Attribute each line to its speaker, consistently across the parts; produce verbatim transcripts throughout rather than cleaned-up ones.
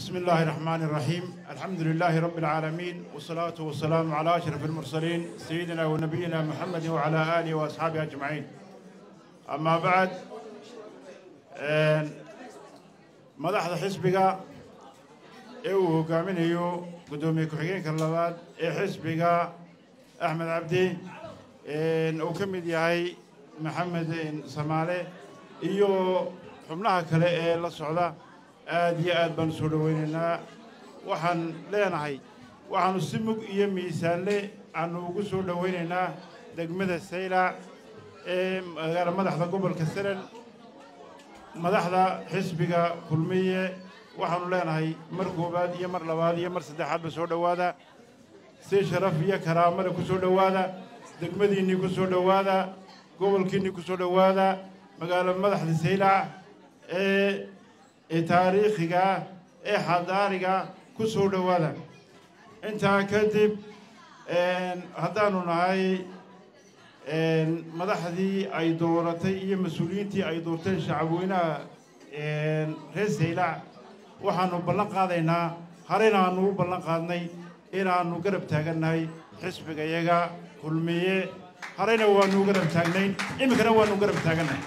Speaker 1: بسم الله الرحمن الرحيم. الحمد لله رب العالمين والصلاة والسلام على أشرف المرسلين سيدنا ونبينا محمد وعلى آله وأصحابه أجمعين. أما بعد مدحض حزبك إيوه قامين إيو قدومي كحقين كاللباد إيه حزبك أحمد عبدي وكمد ياهي محمد سمالي إيو حملها كلا إيه للصعودة aad iyo aad baan soo dhaweynaynaa waxaan leenahay waxaanu si mug iyo miisaanle aanu ugu soo dhaweynaynaa degmada Saylac ee magaalada madaxda gobolka Sanaag madaxda xisbiga kulmiye waxaanu leenahay mar koobaad iyo mar labaad iyo mar saddexaad ba soo dhawaada si sharaf iyo karaamo ku soo dhawaada degmadiinii ku soo dhawaada gobolkiinii ku soo dhawaada magaalada madaxda Saylac ee taariikhiga ee xadaariga ku soo dhawaada inta kadib een hadaanu nahay een madaxdii ay dooratay iyo mas'uuliyiintii ay doorteen shacabweynaha een reer Saylac waxaanu ballan qaadaynaa harina aanu ballan qaadnay inaanu garab taaganahay xisbiga iyaga kulmiye harina waanu garab taagnayn imikana waanu garab taaganahay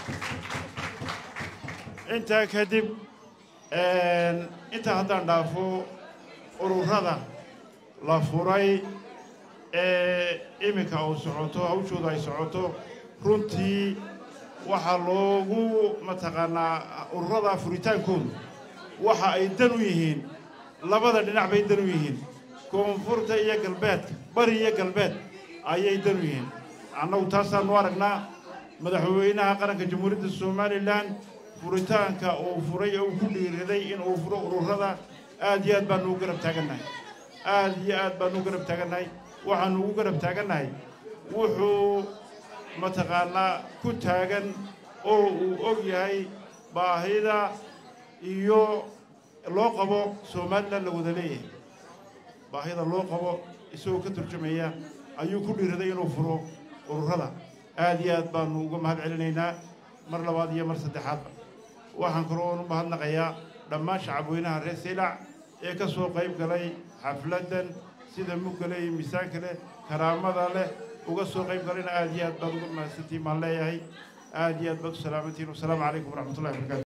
Speaker 1: inta kadib een inta haddaan dhaafo ururada la furay ee imika uu socoto hawshooda ay socoto runtii waxa loogu mataqaanaa ururada furitaankooda waxa ay dan u yihiin labada dhinac bay dan u yihiin koonfurta iyo galbeedka bari iyo galbeed ayay dan u yihiin annagu taasaanu aragnaa madaxweynaha qaranka jamhuuriyadda Soomaaliland furitaanka uu furay oo ku dhiiriday in uu furo ururada aad iyo aad baan ugu garab taaganahay aad iyo aad baan ugu garab taaganahay waxaan ugu garab taaganahay wuxuu mataqaanaa ku taagan oo uu og yahay baahida iyo loo qabo Soomaaliland la wada leeyahay baahida loo qabo isoo ka turjumaya ayuu ku dhiiriday inuu furo ururada aad iyo aad baan ugu mahad celinaynaa mar labaad iyo mar saddexaad waxaan kaloo u mahadnaqayaa dhammaan shacabweynaha reer Saylac ee ka soo qayb galay xafladan sida muggalay miisaan kale karaamada leh uga soo qayb galayna aad iyo aad baan ugu mahadsantiin maan leeyahay aad iyo aad baan u salaamantiin wassalaamu calaykum waraxmatullaahi wabarakaatuh